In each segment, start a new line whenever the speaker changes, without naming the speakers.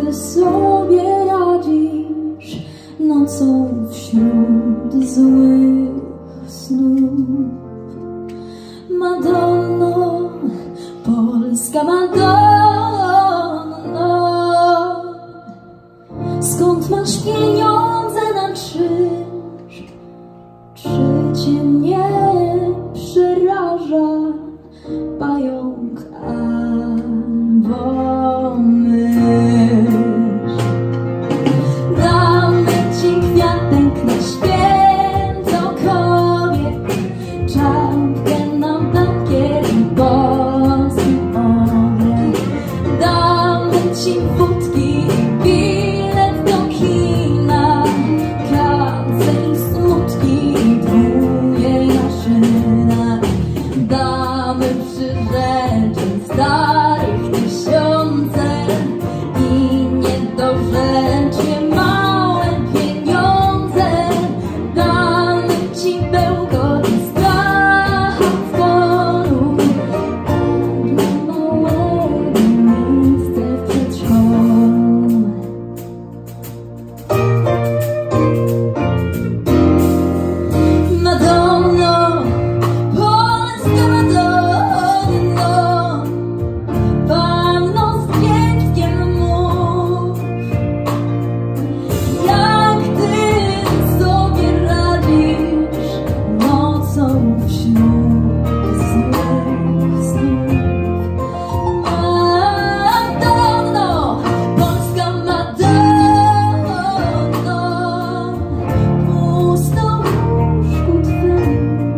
ty sobie radzisz nocą wśród złych snów. Madonno, Polska Madonno, skąd masz pieniądze na czynsz? Czy cię nie przeraża pająk albo mysz? Damy ci kwiatek na święto kobiet, czapkę na bakier i boski obieg. Damy ci wódki i bilet do kina, klatce i smutki i dwóje na szynach. Damy przyrzeczeń starych tysiące i niedorzecznie małe pieniądze. Damy ci bełkot i strach w polu, a dla małego miejsce w przedszkolu. Madonno, Polska Madonno, panno z piękkiem mów, jak ty sobie radzisz nocą wśród złych snów. Madonno, Polska Madonno, pusto w łóżku twym,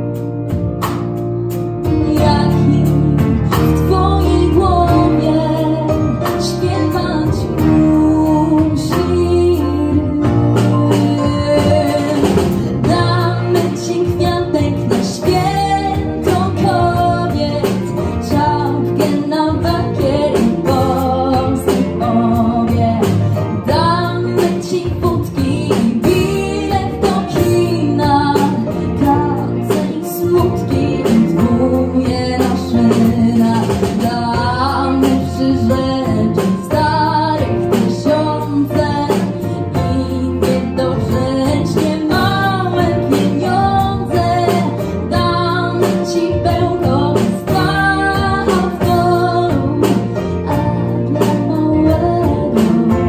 jaki w twojej głowie śpiewać musi rym. Damy ci kwiatek na święto kobiet, czapkę na bakier i boski obieg. Damy ci wódki i bilet do kina, klatce i smutki i dwóje na szynach. Damy przyrzeczeń starych tysiące i niedorzecznie małe pieniądze. Damy ci bełkot i strach w polu, a dla małego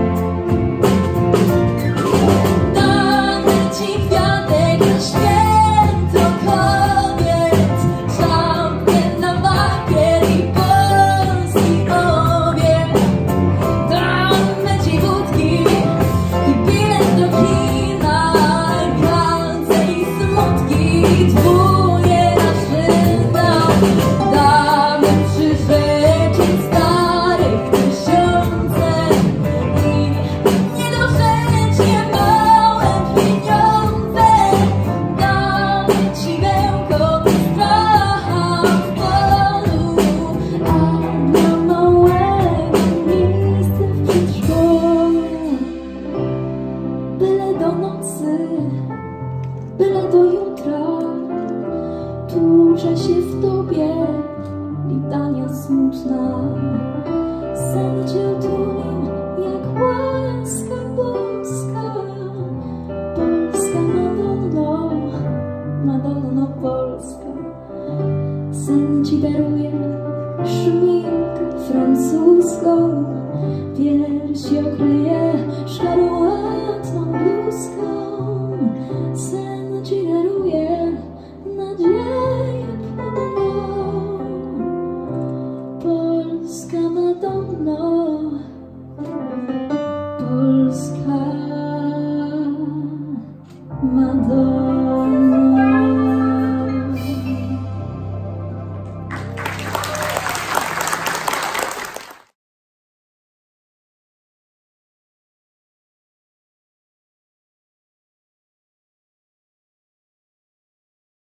damy ci kwiatek na święto kobiet, czapkę na bakier i polski obieg. Damy ci wódki i bilet do kina, klatce i smutki i dwóje na szynach. Damy przyrzeczeń starych tysiące i niedorzecznie małe pieniądze. Damy ci bełkot i strach w polu, a dla małego miejsce w przedszkolu. Byle do nocy, byle do jutra, tłucze się w tobie litania smutna. Sen cię otulił jak łaska boska. Polska Madonno, Madonno Polska. Sen ci daruje szminkę francuską, piersi okryje